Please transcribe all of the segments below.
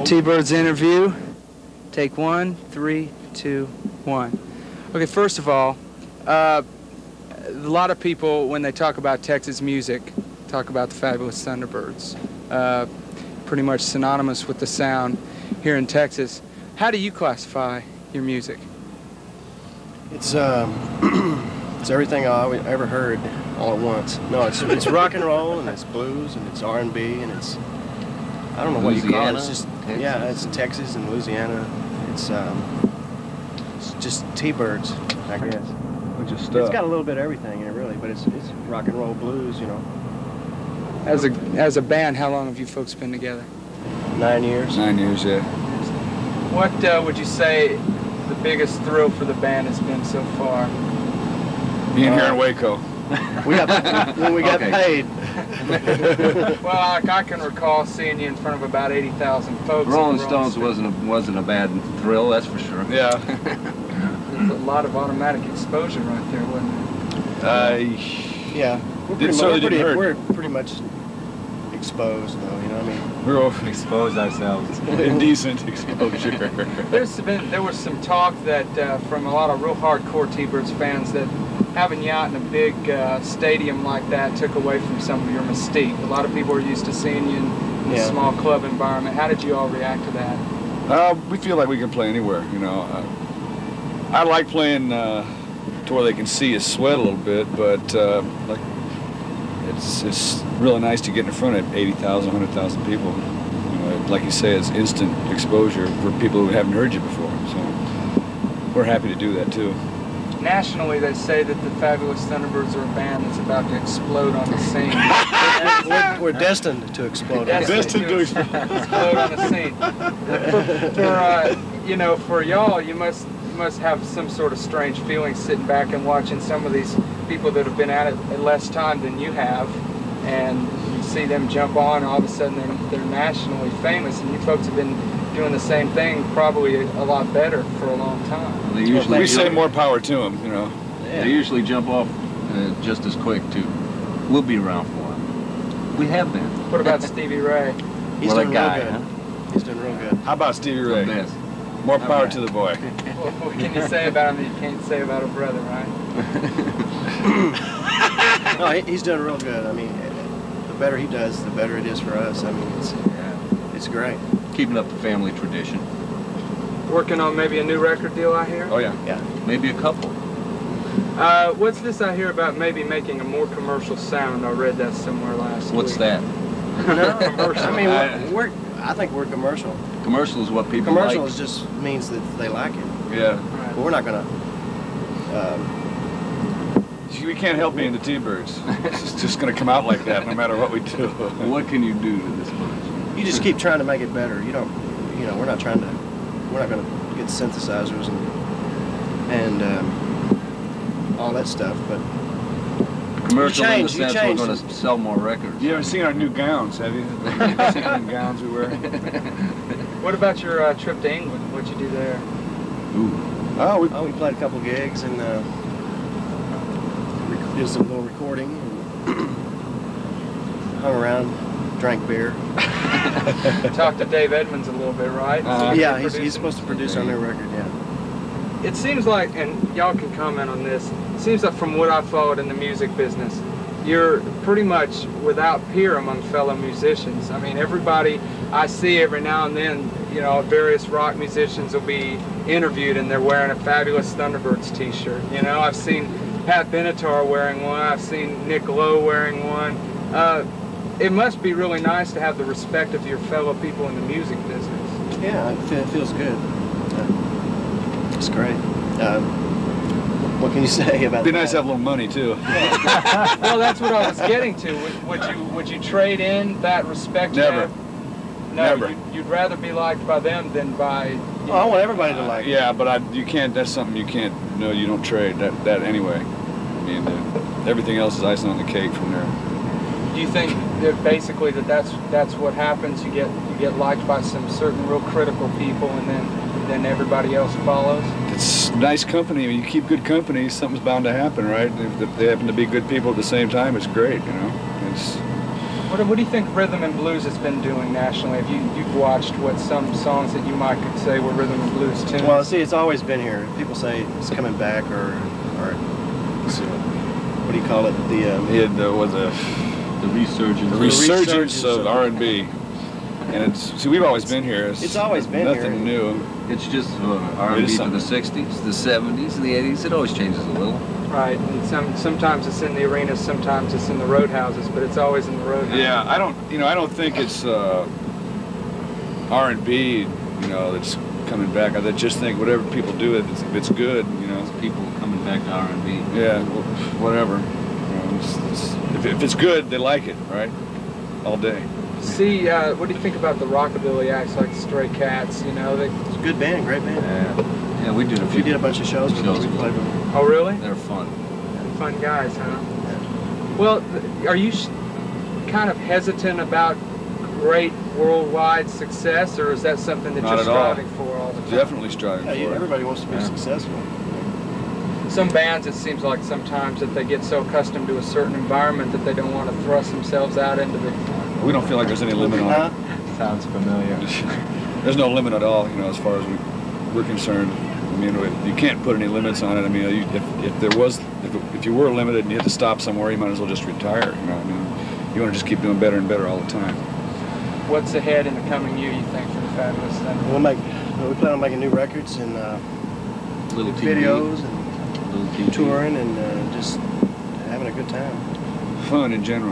T-Birds interview. Take 1, 3, 2, 1. Okay, first of all, a lot of people, when they talk about Texas music, talk about the Fabulous Thunderbirds. Pretty much synonymous with the sound here in Texas. How do you classify your music? It's it's everything I ever heard all at once. No, it's rock and roll, and it's blues, and it's R&B, and it's, I don't know what you call it. It's just Texas. Yeah, it's Texas and Louisiana. It's just T-Birds, I guess. It's got a little bit of everything in it, really, but it's rock and roll blues, you know. As a band, how long have you folks been together? 9 years. 9 years, yeah. What would you say the biggest thrill for the band has been so far? Being here in Waco. When we got paid. Well, I can recall seeing you in front of about 80,000 folks. Rolling Stones wasn't a bad thrill, that's for sure. Yeah. There's a lot of automatic exposure right there, wasn't there? Yeah. We're pretty much exposed, though. You know what I mean? We're all exposed ourselves. Indecent exposure. There was some talk that from a lot of real hardcore T-Birds fans that having you out in a big stadium like that took away from some of your mystique. A lot of people are used to seeing you in a small club environment. How did you all react to that? We feel like we can play anywhere, you know. I like playing to where they can see us sweat a little bit, but like it's really nice to get in front of 80,000, 100,000 people. You know, like you say, it's instant exposure for people who haven't heard you before. So we're happy to do that too. Nationally, they say that the Fabulous Thunderbirds are a band that's about to explode on the scene. We're destined to explode. Destined to explode on the scene. For you know, for y'all, you must have some sort of strange feeling sitting back and watching some of these people that have been at it at less time than you have, and you see them jump on, and all of a sudden they're nationally famous, and you folks have been doing the same thing, probably a lot better for a long time. We say more power to them, you know. Yeah. They usually jump off just as quick too. We'll be around for them. We have been. What about Stevie Ray? He's doing real good. He's doing real good. How about Stevie Ray? The best. More power to the boy. What can you say about him that you can't say about a brother, right? No, he's doing real good. I mean, the better he does, the better it is for us. I mean, it's great. Keeping up the family tradition. Working on maybe a new record deal, I hear? Oh, yeah. Yeah. Maybe a couple. What's this I hear about maybe making a more commercial sound? I read that somewhere last week. What's that? No, I mean, I think we're commercial. Commercial is what people commercial like. Just means that they like it. Yeah. Right. But we're not gonna. We can't help being the T-Birds. It's just gonna come out like that, no matter what we do. What can you do to this bunch? You just keep trying to make it better. You don't. You know, we're not gonna get synthesizers and all that stuff, but. Commercial in the you sense we're going to sell more records. You haven't seen our new gowns, have you? Seen our new gowns we wear? What about your trip to England? What'd you do there? Ooh. We played a couple gigs and did some little recording and hung around, drank beer. Talked to Dave Edmonds a little bit, right? Yeah, he's supposed to produce our new record, yeah. It seems like, and y'all can comment on this, it seems like from what I've followed in the music business, you're pretty much without peer among fellow musicians. I mean, everybody I see every now and then, you know, various rock musicians will be interviewed and they're wearing a Fabulous Thunderbirds t-shirt. You know, I've seen Pat Benatar wearing one, I've seen Nick Lowe wearing one. It must be really nice to have the respect of your fellow people in the music business. Yeah, it feels good. It's great. What can you say about that? It'd be nice to have a little money, too. Well, that's what I was getting to. Would you trade in that respect? Never. No, Never. You'd rather be liked by them than by... Oh, I want everybody to like it. Yeah, but you can't, that's something you can't, no, you don't trade that anyway. I mean, everything else is icing on the cake from there. Do you think that basically that's what happens? You get liked by some certain real critical people, and then everybody else follows? It's nice company. When you keep good company, something's bound to happen, right? If they happen to be good people at the same time, it's great, you know. What do you think rhythm and blues has been doing nationally? Have you've watched what some songs that you might could say were rhythm and blues tunes? Well, see, it's always been here. People say it's coming back, or so, what do you call it? The resurgence. The resurgence of R&B. And it's, see, we've always been here. It's always been nothing here. new. It's just R&B for the 60s, the 70s, the 80s. It always changes a little. Right, and sometimes it's in the arenas, sometimes it's in the roadhouses, but it's always in the roadhouses. Yeah, I don't think it's R&B, that's coming back. I just think whatever people do, if it's good, It's people coming back to R&B. Yeah, well, whatever. If it's good, they like it, right? All day. See, what do you think about the rockabilly acts like Stray Cats? It's a good band, great band. Yeah, we did a few. We did a bunch of shows with them. We played with them. Oh, really? They're fun. Fun guys, huh? Well, are you kind of hesitant about great worldwide success, or is that something that you're striving for all the time? Definitely striving for it. Everybody wants to be successful. Some bands, it seems like sometimes that they get so accustomed to a certain environment that they don't want to thrust themselves out into the... We don't feel like there's any limit on it. Sounds familiar. There's no limit at all, as far as we're concerned. I mean, you can't put any limits on it. I mean, if you were limited and you had to stop somewhere, you might as well just retire. I mean, you want to just keep doing better and better all the time. What's ahead in the coming year, you think, for the Fabulous Thunderbirds? We plan on making new records and Little videos and touring and just having a good time. Fun in general.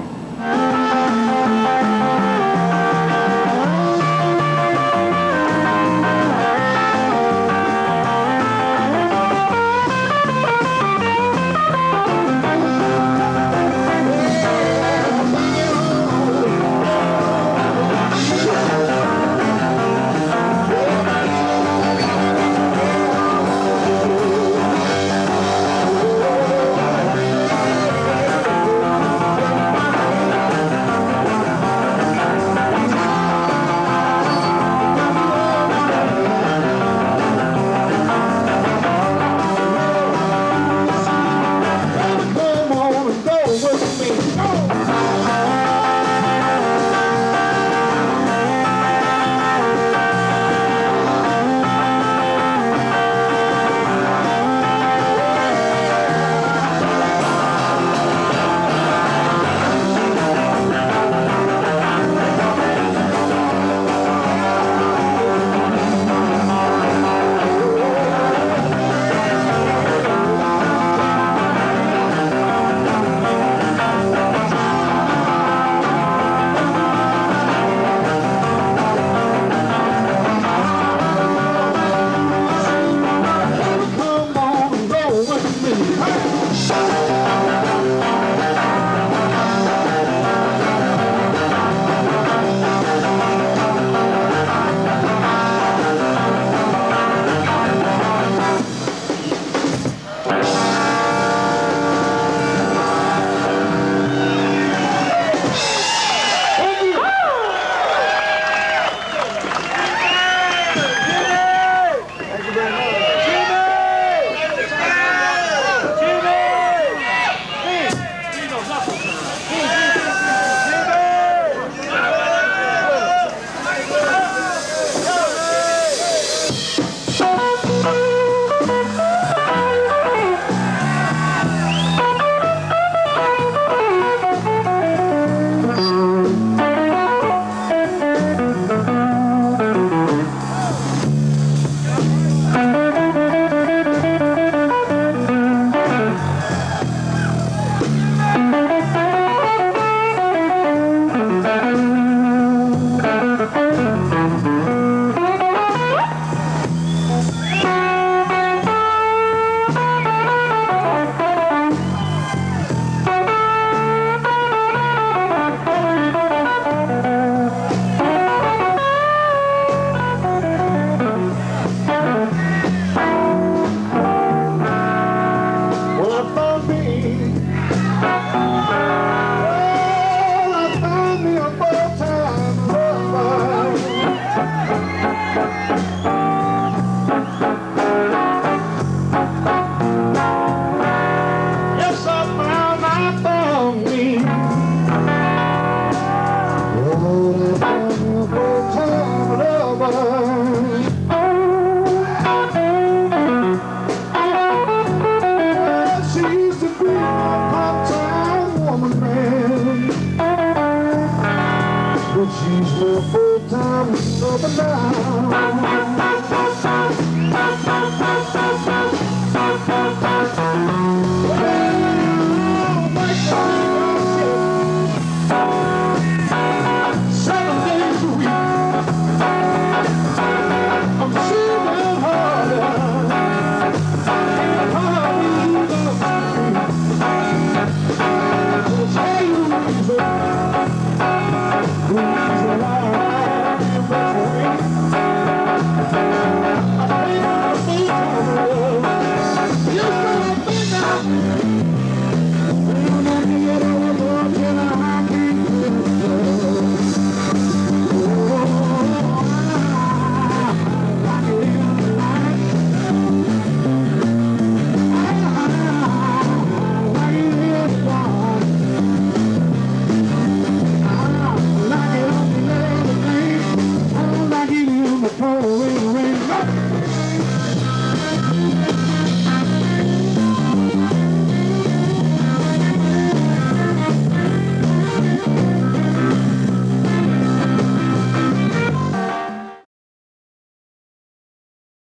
She's my full-time lover now.